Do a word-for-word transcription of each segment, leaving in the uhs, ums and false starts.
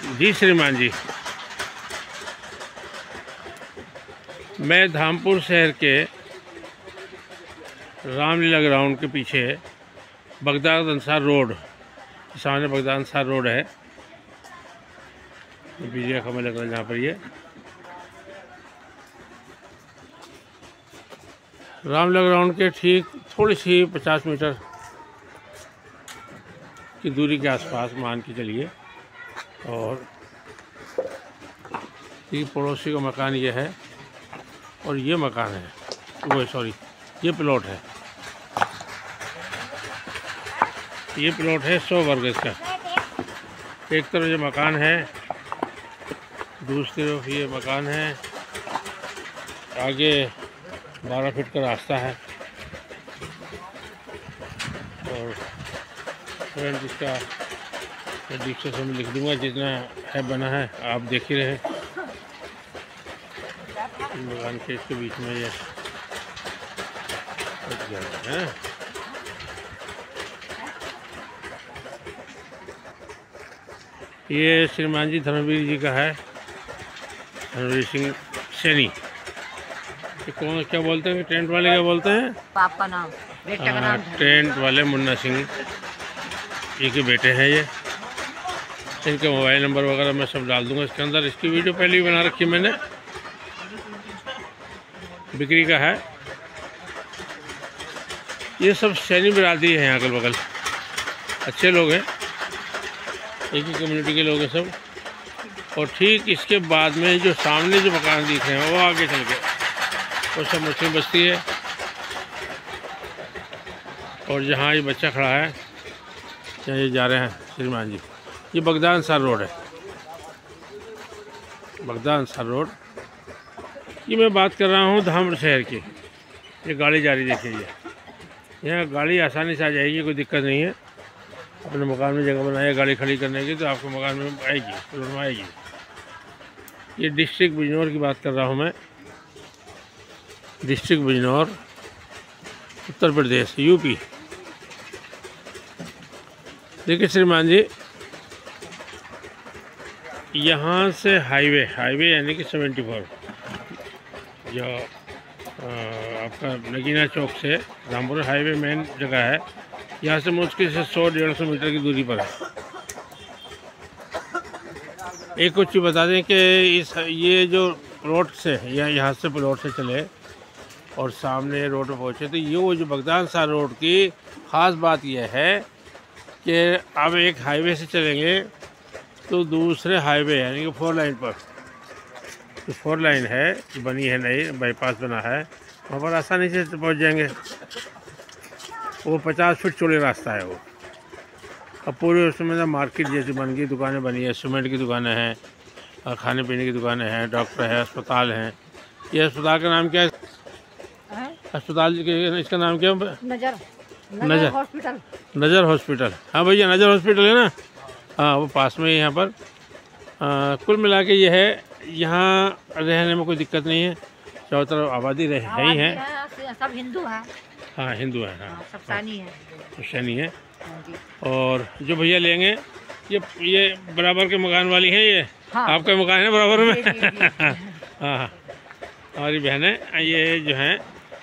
जी श्रीमान जी, मैं धामपुर शहर के रामलीला ग्राउंड के पीछे बगदाद अंसार रोड, सामने बगदाद अंसार रोड है, बिजली का खंभा लग रहा है जहाँ पर ये रामलीला ग्राउंड के ठीक थोड़ी सी पचास मीटर की दूरी के आसपास मान के चलिए। और ये पड़ोसी का मकान ये है और ये मकान है, वो सॉरी ये प्लॉट है, ये प्लॉट है सौ वर्ग का। एक तरफ ये मकान है, दूसरी तरफ ये मकान है, आगे बारह फीट का रास्ता है और फ्रंट इसका डिक्शा से मैं लिख दूंगा जितना है बना है, आप देख ही रहे। मकान के इसके बीच में ये है। ये श्रीमान जी धर्मवीर जी का है, धर्मवीर सिंह सैनी। कौन क्या बोलते हैं, टेंट वाले क्या बोलते हैं? पापा नाम, बेटा का नाम टेंट वाले मुन्ना सिंह जी के बेटे हैं ये। इनके मोबाइल नंबर वगैरह मैं सब डाल दूंगा इसके अंदर। इसकी वीडियो पहले भी बना रखी है मैंने, बिक्री का है। ये सब सैनी बिरादरी है, अगल बगल अच्छे लोग हैं, एक ही कम्युनिटी के लोग हैं सब। और ठीक इसके बाद में जो सामने जो मकान दिख रहे हैं वो आगे चल के वो सब मुस्लिम बस्ती है। और जहाँ ये बच्चा खड़ा है जहाँ ये जा रहे हैं श्रीमान जी, ये बगदाद अंसार रोड है, बगदाद अंसार रोड। ये मैं बात कर रहा हूँ धामपुर शहर की। ये गाड़ी जा रही देखिए, ये यहाँ गाड़ी आसानी से आ जाएगी, कोई दिक्कत नहीं है। अपने मकान में जगह बनाए गाड़ी खड़ी करने की तो आपके मकान में आएगी, रोड में आएगी। ये डिस्ट्रिक्ट बिजनौर की बात कर रहा हूँ मैं, डिस्ट्रिक्ट बिजनौर, उत्तर प्रदेश, यूपी। देखिए श्रीमान जी, यहाँ से हाईवे हाईवे यानी कि सेवेंटी फोर जो आ, आपका नगीना चौक से रामपुर हाईवे मेन जगह है, यहाँ से मुश्किल से सौ डेढ़ सौ मीटर की दूरी पर है। एक कुछ चीज़ बता दें कि इस ये जो रोड से या यहाँ से प्लॉट से चले और सामने रोड पर पहुँचे तो ये वो जो बगदाद अंसार रोड की ख़ास बात यह है कि अब एक हाईवे से चलेंगे तो दूसरे हाईवे यानी कि फोर लाइन पर, तो फोर लाइन है बनी है, नई बाईपास बना है, वहाँ पर आसानी से पहुँच जाएंगे। वो पचास फीट चौड़े रास्ता है वो। अब पूरे उसमें ना मार्केट जैसी बन गई, दुकानें बनी है, सीमेंट की दुकानें हैं, खाने पीने की दुकानें हैं, डॉक्टर है, अस्पताल हैं। ये अस्पताल का नाम क्या है? अस्पताल के इसका नाम क्या है? नजर नजर हॉस्पिटल। नजर हॉस्पिटल, हाँ भैया नजर हॉस्पिटल है ना, हाँ वो पास में ही यहाँ पर। आ, कुल मिला के ये है, यहाँ रहने में कोई दिक्कत नहीं है, चारों तरफ आबादी रहे है ही है, सब हिंदू है। हाँ हिंदू है, हाँ सब सैनी है, सैनी है। और जो भैया लेंगे ये ये बराबर के मकान वाली हैं ये, हाँ। आपका मकान है बराबर में। हाँ हाँ हमारी बहनें ये जो हैं,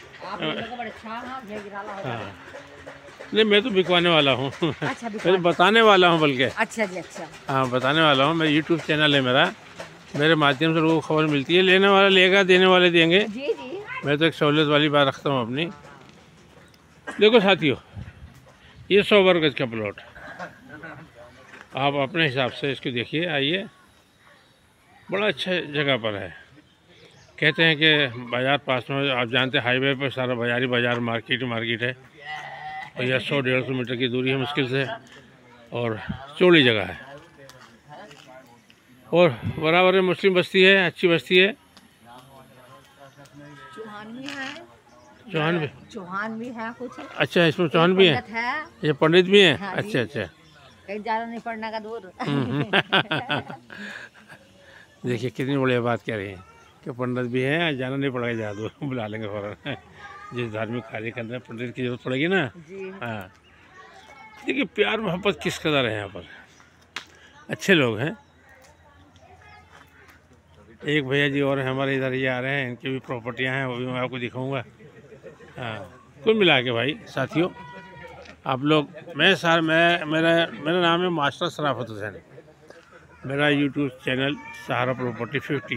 हाँ नहीं मैं तो बिकवाने वाला हूँ। अच्छा, मैं तो बताने वाला हूँ बल्कि। अच्छा जी, अच्छा हाँ बताने वाला हूँ। मेरा यूट्यूब चैनल है मेरा, मेरे माध्यम से लोगों को खबर मिलती है। लेने वाला लेगा, देने वाले देंगे। जी जी। मैं तो एक सहूलियत वाली बात रखता हूँ अपनी। देखो साथियों, ये सौ वर्ग गज का प्लॉट, आप अपने हिसाब से इसको देखिए, आइए, बड़ा अच्छा जगह पर है। कहते हैं कि बाज़ार पास में, आप जानते हैं हाईवे पर सारा बाज़ारी बाज़ार मार्केट मार्केट है, और यह सौ डेढ़ सौ मीटर की दूरी है मुश्किल से, और चौड़ी जगह है, और बराबर में मुस्लिम बस्ती है, अच्छी बस्ती है। चौहान भी है, चौहान भी चौहान भी है कुछ। अच्छा इसमें चौहान भी है, है, ये पंडित भी हैं। हाँ अच्छा अच्छा, कहीं ज़्यादा नहीं पड़ने का दूर। देखिए कितनी बढ़िया बात कह रही हैं कि पंडित भी हैं, जाना नहीं पड़ेगा ज़्यादा दूर, बुला लेंगे फ़ौरन। जिस धार्मिक कार्य के अंदर पंडित की जरूरत पड़ेगी ना, हाँ। देखिए प्यार मोहब्बत किस कदर है यहाँ पर, अच्छे लोग हैं। एक भैया जी और हमारे इधर ये आ रहे हैं, इनकी भी प्रॉपर्टियां हैं, वो भी मैं आपको दिखाऊंगा। हाँ, कुल मिला के भाई साथियों, आप लोग, मैं सर मैं मेरा मेरा नाम है मास्टर शराफत हुसैन। मेरा YouTube channel Sahara property fifty.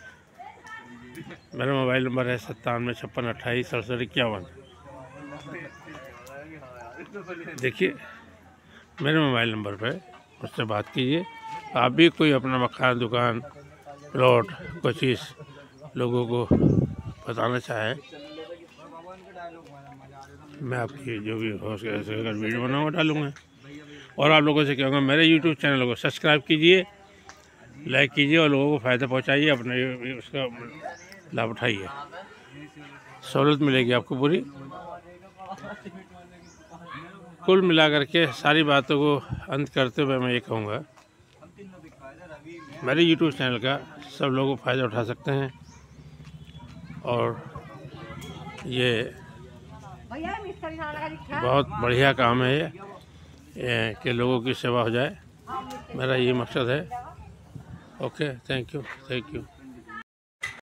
मेरा मोबाइल नंबर है सत्तानवे छप्पन अट्ठाईस सड़सठ इक्यावन। देखिए मेरे मोबाइल नंबर पे उससे बात कीजिए। आप भी कोई अपना मकान, दुकान, प्लॉट, कोई चीज़ लोगों को बताना चाहे, मैं आपकी जो भी हो सके अगर वीडियो बनाऊँगा डालूँगा। और आप लोगों से कहूँगा मेरे यूट्यूब चैनल को सब्सक्राइब कीजिए, लाइक कीजिए और लोगों को फ़ायदा पहुँचाइए, अपने उसका लाभ उठाइए, सहूलत मिलेगी आपको पूरी। कुल मिलाकर के सारी बातों को अंत करते हुए मैं ये कहूँगा, मेरे यूट्यूब चैनल का सब लोग फ़ायदा उठा सकते हैं। और ये बहुत बढ़िया काम है ये, ये कि लोगों की सेवा हो जाए, मेरा ये मकसद है। Okay, thank you, thank you.